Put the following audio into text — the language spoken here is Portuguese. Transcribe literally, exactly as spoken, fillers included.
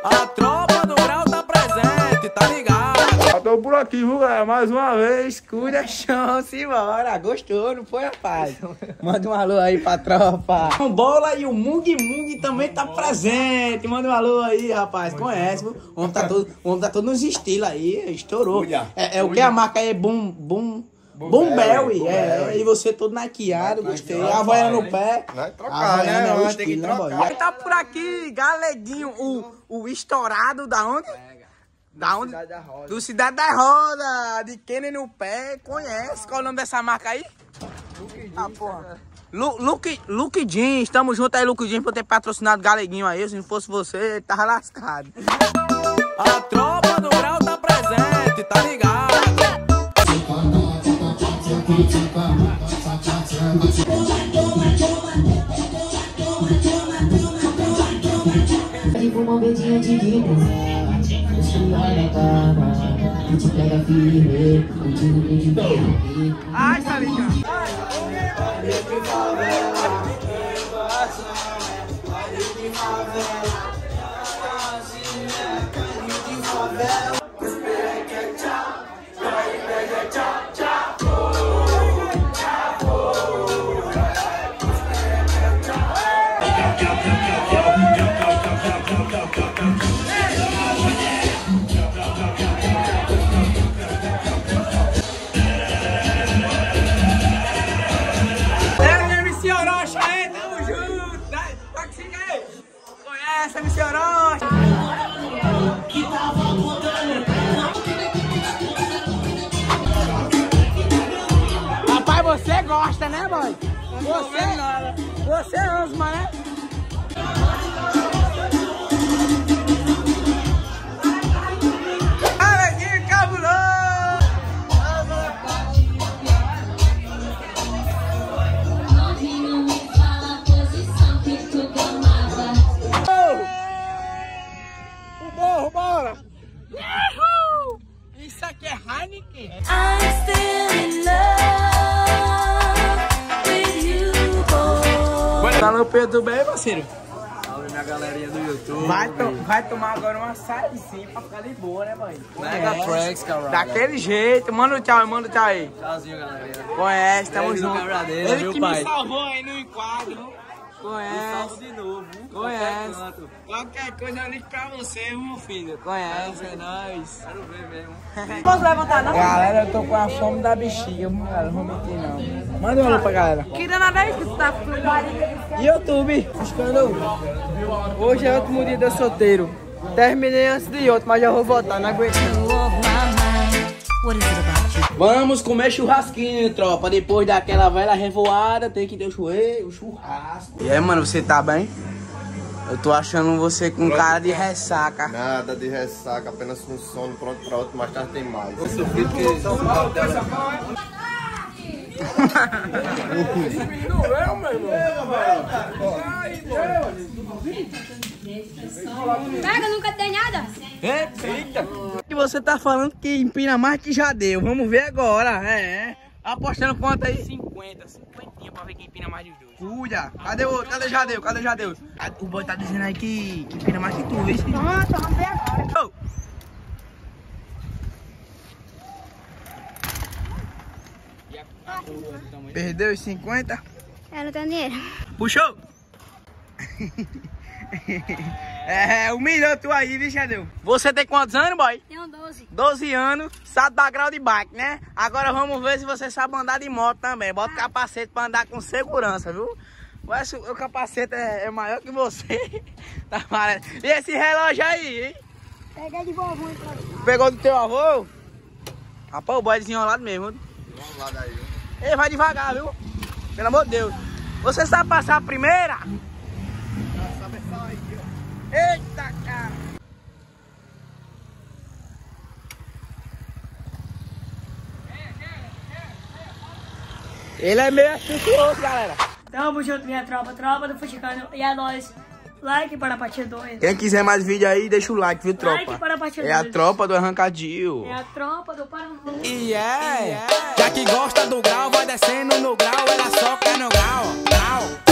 A tropa do grau tá presente, tá ligado? Eu tô por aqui, viu, galera? Mais uma vez, cuida a chance, embora. Gostou, não foi, rapaz? Manda um alô aí pra tropa. O Bola e o Mung Mung também tá presente. Manda um alô aí, rapaz. Conhece, viu? O homem tá todo, o homem tá todo nos estilos aí, estourou. É, é o que a marca aí é Boom, Boom. Boomberry, é, e você todo naqueado, gostei. A Havaiana no pé. Vai trocar, né? É o Vai ter que estilo, né, boy? trocar. Aí tá por aqui, Galeguinho, o, o estourado da onde? Da onde? Cidade da Roda. Do Cidade da Roda, de Kenny no pé, conhece? Qual é o nome dessa marca aí? Luke Ah, porra. Lu, Luke, Luke Jeans, tamo junto aí, Luke Jeans, por ter patrocinado Galeguinho aí. Se não fosse você, ele tava lascado. A tropa do grau tá presente, tá ligado? Uma verdinha de vidro, esfria na cama, que te pega firme, contigo que te pega. Ai, Salica. Essa M C Orochi. Rapaz, você gosta, né, boy? Você, você ama, né? Galeguinho cabuloso! Bora! Uhul! Isso aqui é Heineken. I'm still in love with you, boy. Tá no Pedro bem, parceiro? Salve minha galerinha do YouTube. Vai, to vai tomar agora uma açaizinho pra ficar de boa, né, mãe? Mega Tracks, cara. Daquele jeito. Manda um tchau, manda um tchau aí. Tchauzinho, galerinha. Conhece, tamo Beijo no junto. quebradeira, Ele viu, que pai? me salvou aí no enquadro. Conhece. Salve de novo. Conhece. Qualquer canto. Qualquer coisa eu ligo pra você, meu filho. Conhece. É nóis. Quero ver mesmo. Posso levantar, não? Galera, eu tô com a fome da bexiga, galera. Não vou mentir, não. Manda um alô pra galera. Querendo nada aí que tu tá filmando. YouTube, buscando. Hoje é o último dia de eu solteiro. Terminei antes de outro, mas já vou voltar, não aguento. What is it about you? Vamos comer churrasquinho, tropa. Depois daquela velha revoada, tem que ter o churrasco. O churrasco. E aí, mano, você tá bem? Eu tô achando você com cara de ressaca. Nada de ressaca, apenas com sono, pronto pra outro, mais tarde tem mais. Eu sofri porque... Pega, nunca tem nada. Eita! E você tá falando que empina mais que já deu. Vamos ver agora. É, é. Apostando quanto aí? cinquenta. cinquenta pra ver quem empina mais de dois. Cuida. Cadê o outro? Cadê Jadeu? Cadê Jadeu? O boy tá dizendo aí que, que empina mais que tu, viu? Nossa, vamos ver agora. Oh. Perdeu os cinquenta? Eu não tenho dinheiro. Puxou! É, humilhou tu aí, viu, Jadeu? Você tem quantos anos, boy? Tenho doze. doze anos, sabe dar grau de bike, né? Agora vamos ver se você sabe andar de moto também. Bota o capacete pra andar com segurança, viu? Mas o capacete é, é maior que você. Tá parado. E esse relógio aí, hein? Peguei de vovô, então. Pegou do teu avô? Rapaz, o boy desenrolado mesmo. Vamos lá daí. Ele vai devagar, viu? Pelo amor de Deus. Você sabe passar a primeira? Eita, cara! Ele é meio astucioso, galera. Tamo junto, minha tropa, tropa do Fuxicano. E é nóis. Like para a parte dois. Quem quiser mais vídeo aí, deixa o like, viu, tropa? Like para a parte É a dois. tropa do Arrancadinho. É a tropa do Paraná. E é, já que gosta do grau, vai descendo no grau, ela só quer no grau, grau.